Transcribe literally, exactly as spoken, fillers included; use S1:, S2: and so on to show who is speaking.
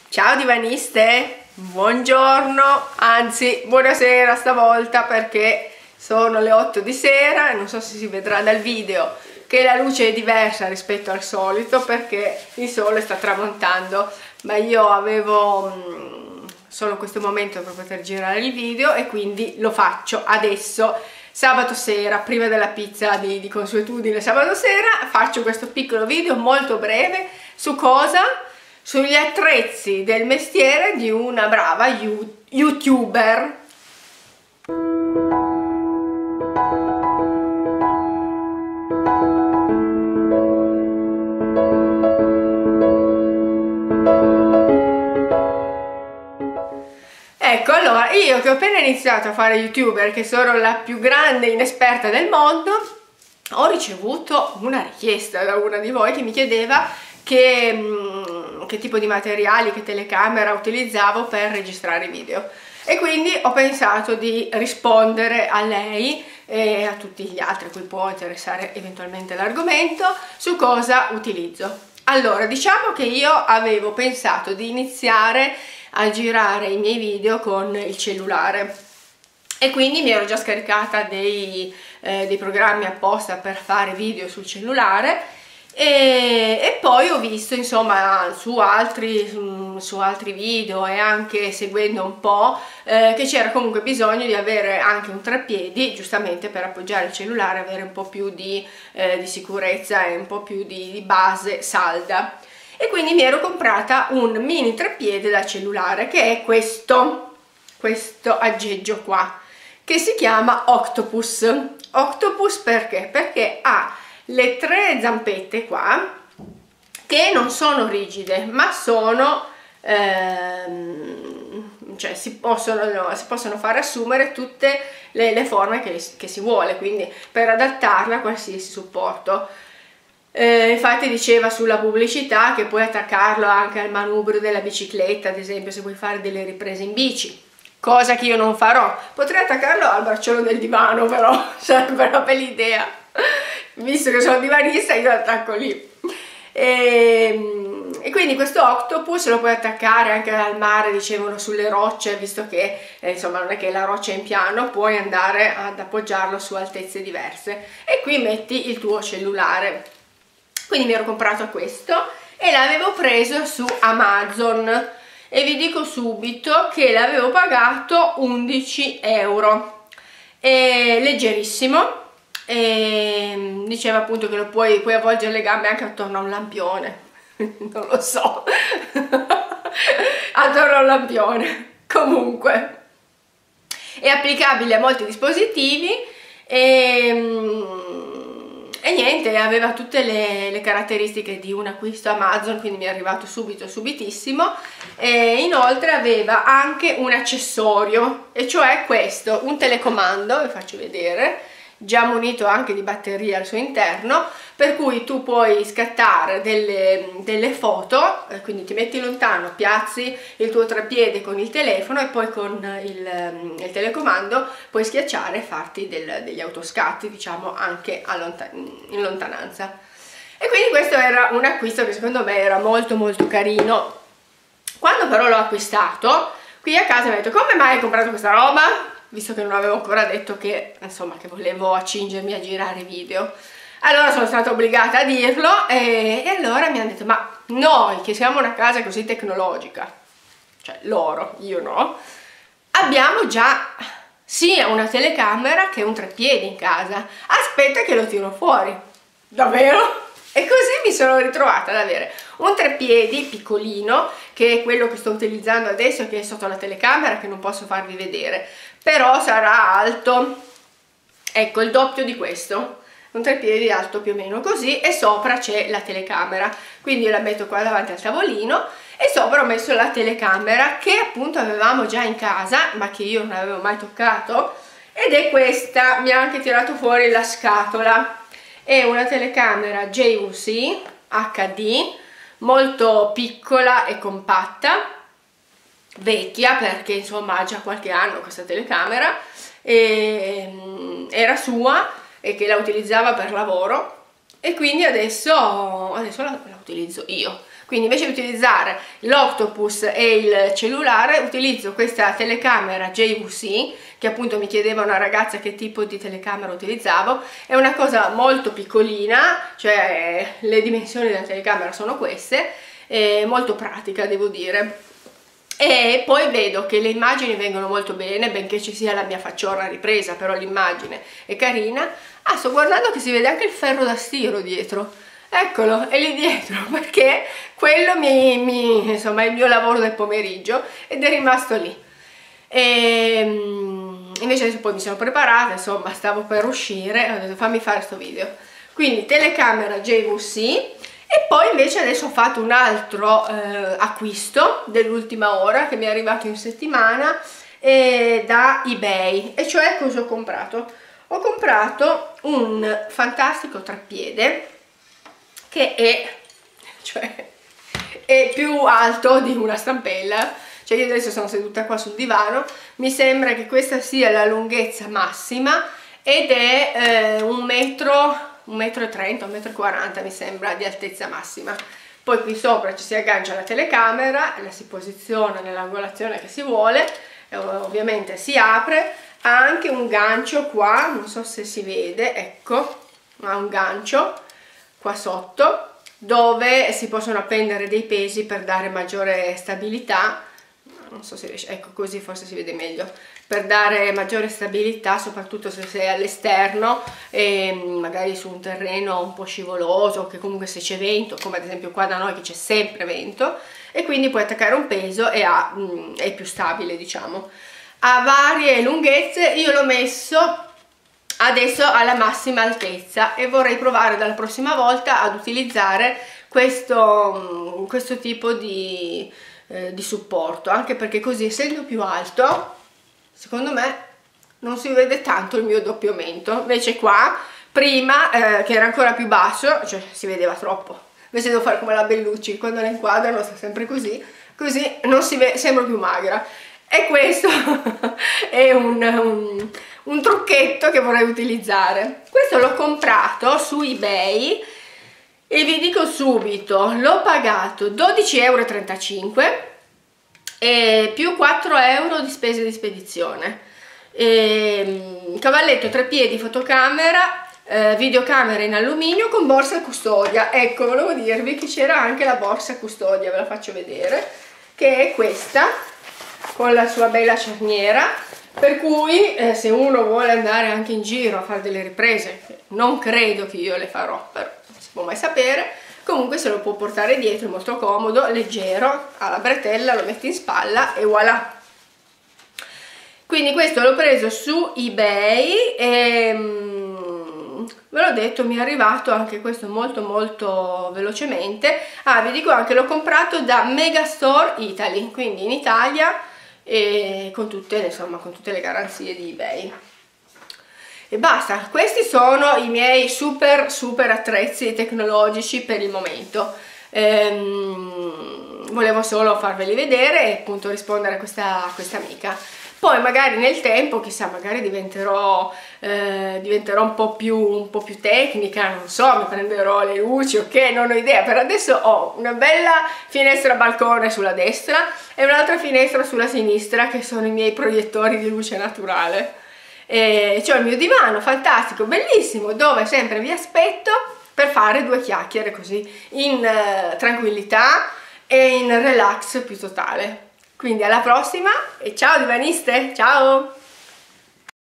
S1: Ciao divaniste, buongiorno, anzi buonasera stavolta perché sono le otto di sera e non so se si vedrà dal video che la luce è diversa rispetto al solito perché il sole sta tramontando, ma io avevo mh, solo questo momento per poter girare il video e quindi lo faccio adesso. Sabato sera, prima della pizza di, di consuetudine sabato sera, faccio questo piccolo video molto breve su cosa? Sugli attrezzi del mestiere di una brava youtuber. Ecco, allora, io che ho appena iniziato a fare youtuber, che sono la più grande inesperta del mondo, ho ricevuto una richiesta da una di voi che mi chiedeva che, mh, che tipo di materiali, che telecamera utilizzavo per registrare video. E quindi ho pensato di rispondere a lei e a tutti gli altri a cui può interessare eventualmente l'argomento su cosa utilizzo. Allora, diciamo che io avevo pensato di iniziare a girare i miei video con il cellulare e quindi mi ero già scaricata dei, eh, dei programmi apposta per fare video sul cellulare e, e poi ho visto insomma su altri, su altri video e anche seguendo un po' eh, che c'era comunque bisogno di avere anche un treppiedi, giustamente per appoggiare il cellulare, avere un po' più di, eh, di sicurezza e un po' più di, di base salda. E quindi mi ero comprata un mini treppiede da cellulare che è questo, questo aggeggio qua, che si chiama Octopus. Octopus perché? Perché ha le tre zampette qua che non sono rigide ma sono ehm, cioè si possono, no, si possono far assumere tutte le, le forme che, che si vuole, quindi per adattarla a qualsiasi supporto. Eh, infatti diceva sulla pubblicità che puoi attaccarlo anche al manubrio della bicicletta, ad esempio se vuoi fare delle riprese in bici, cosa che io non farò. Potrei attaccarlo al bracciolo del divano, però sarebbe una bella idea, visto che sono divanista io lo attacco lì. E, e quindi questo Octopus lo puoi attaccare anche al mare, dicevano, sulle rocce, visto che eh, insomma non è che la roccia è in piano, puoi andare ad appoggiarlo su altezze diverse e qui metti il tuo cellulare. Quindi mi ero comprato questo e l'avevo preso su Amazon e vi dico subito che l'avevo pagato undici euro. È leggerissimo e diceva appunto che lo puoi, puoi avvolgere le gambe anche attorno a un lampione. Non lo so. Attorno a un lampione. Comunque è applicabile a molti dispositivi e E niente, aveva tutte le, le caratteristiche di un acquisto Amazon, quindi mi è arrivato subito, subitissimo. E inoltre aveva anche un accessorio, e cioè questo, un telecomando, vi faccio vedere, già munito anche di batteria al suo interno, per cui tu puoi scattare delle, delle foto, quindi ti metti lontano, piazzi il tuo treppiede con il telefono e poi con il, il telecomando puoi schiacciare e farti del, degli autoscatti, diciamo, anche a lontan in lontananza. E quindi questo era un acquisto che secondo me era molto molto carino. Quando però l'ho acquistato, qui a casa mi ha detto: come mai hai comprato questa roba? Visto che non avevo ancora detto che, insomma, che volevo accingermi a girare video. Allora sono stata obbligata a dirlo e, e allora mi hanno detto: ma noi che siamo una casa così tecnologica, cioè loro, io no, abbiamo già sia una telecamera che un treppiedi in casa, aspetta che lo tiro fuori. Davvero? E così mi sono ritrovata ad avere un treppiedi piccolino, che è quello che sto utilizzando adesso, che è sotto la telecamera, che non posso farvi vedere, però sarà alto, ecco, il doppio di questo, un treppiedi alto più o meno così, e sopra c'è la telecamera, quindi io la metto qua davanti al tavolino e sopra ho messo la telecamera che appunto avevamo già in casa ma che io non avevo mai toccato, ed è questa. Mi ha anche tirato fuori la scatola. È una telecamera J V C H D molto piccola e compatta, vecchia perché insomma ha già qualche anno questa telecamera, e era sua e che la utilizzava per lavoro e quindi adesso, adesso la, la utilizzo io. Quindi invece di utilizzare l'Octopus e il cellulare utilizzo questa telecamera J V C, che appunto mi chiedeva una ragazza che tipo di telecamera utilizzavo. È una cosa molto piccolina, cioè le dimensioni della telecamera sono queste, è molto pratica devo dire. E poi vedo che le immagini vengono molto bene, benché ci sia la mia facciona ripresa, però l'immagine è carina. Ah, sto guardando che si vede anche il ferro da stiro dietro, eccolo, è lì dietro, perché quello mi, mi, insomma, è il mio lavoro del pomeriggio ed è rimasto lì. E invece adesso poi mi sono preparata, insomma, stavo per uscire e ho detto fammi fare questo video. Quindi telecamera J V C. E poi invece adesso ho fatto un altro eh, acquisto dell'ultima ora che mi è arrivato in settimana eh, da eBay. E cioè cosa ho comprato? Ho comprato un fantastico treppiede che è, cioè, è più alto di una stampella. Cioè io adesso sono seduta qua sul divano, mi sembra che questa sia la lunghezza massima ed è eh, un metro... un metro e trenta, un metro e quaranta mi sembra di altezza massima. Poi qui sopra ci si aggancia la telecamera, la si posiziona nell'angolazione che si vuole e ovviamente si apre. Ha anche un gancio qua, non so se si vede, ecco, ha un gancio qua sotto dove si possono appendere dei pesi per dare maggiore stabilità. Non so se riesce, ecco, così forse si vede meglio, per dare maggiore stabilità, soprattutto se sei all'esterno e magari su un terreno un po' scivoloso, che comunque se c'è vento, come ad esempio qua da noi che c'è sempre vento, e quindi puoi attaccare un peso e ha, mh, è più stabile, diciamo. Ha varie lunghezze, io l'ho messo adesso alla massima altezza e vorrei provare dalla prossima volta ad utilizzare questo, questo tipo di... di supporto, anche perché così, essendo più alto, secondo me non si vede tanto il mio doppiamento. Invece qua prima eh, che era ancora più basso, cioè si vedeva troppo. Invece devo fare come la Bellucci, quando la inquadrano sta sempre così, così non si vede, sembra più magra. E questo è un, un, un trucchetto che vorrei utilizzare. Questo l'ho comprato su eBay e vi dico subito, l'ho pagato dodici e trentacinque euro e più quattro euro di spese di spedizione. E, cavalletto treppiedi, fotocamera, eh, videocamera in alluminio con borsa custodia. Ecco, volevo dirvi che c'era anche la borsa custodia, ve la faccio vedere, che è questa, con la sua bella cerniera, per cui eh, se uno vuole andare anche in giro a fare delle riprese, non credo che io le farò, però può mai sapere, comunque se lo può portare dietro, è molto comodo, leggero, ha la bretella, lo metti in spalla e voilà. Quindi questo l'ho preso su eBay e mm, ve l'ho detto, mi è arrivato anche questo molto molto velocemente. Ah, vi dico anche, l'ho comprato da Megastore Italy, quindi in Italia, e con tutte, insomma, con tutte le garanzie di eBay. E basta, questi sono i miei super super attrezzi tecnologici per il momento. Ehm, volevo solo farveli vedere e appunto rispondere a questa, a questa amica. Poi magari nel tempo, chissà, magari diventerò, eh, diventerò un po' più, un po' più tecnica, non so, mi prenderò le luci, ok, non ho idea. Per adesso ho una bella finestra balcone sulla destra e un'altra finestra sulla sinistra che sono i miei proiettori di luce naturale. E c'ho il mio divano fantastico, bellissimo, dove sempre vi aspetto per fare due chiacchiere così in eh, tranquillità e in relax più totale. Quindi alla prossima e ciao divaniste, ciao!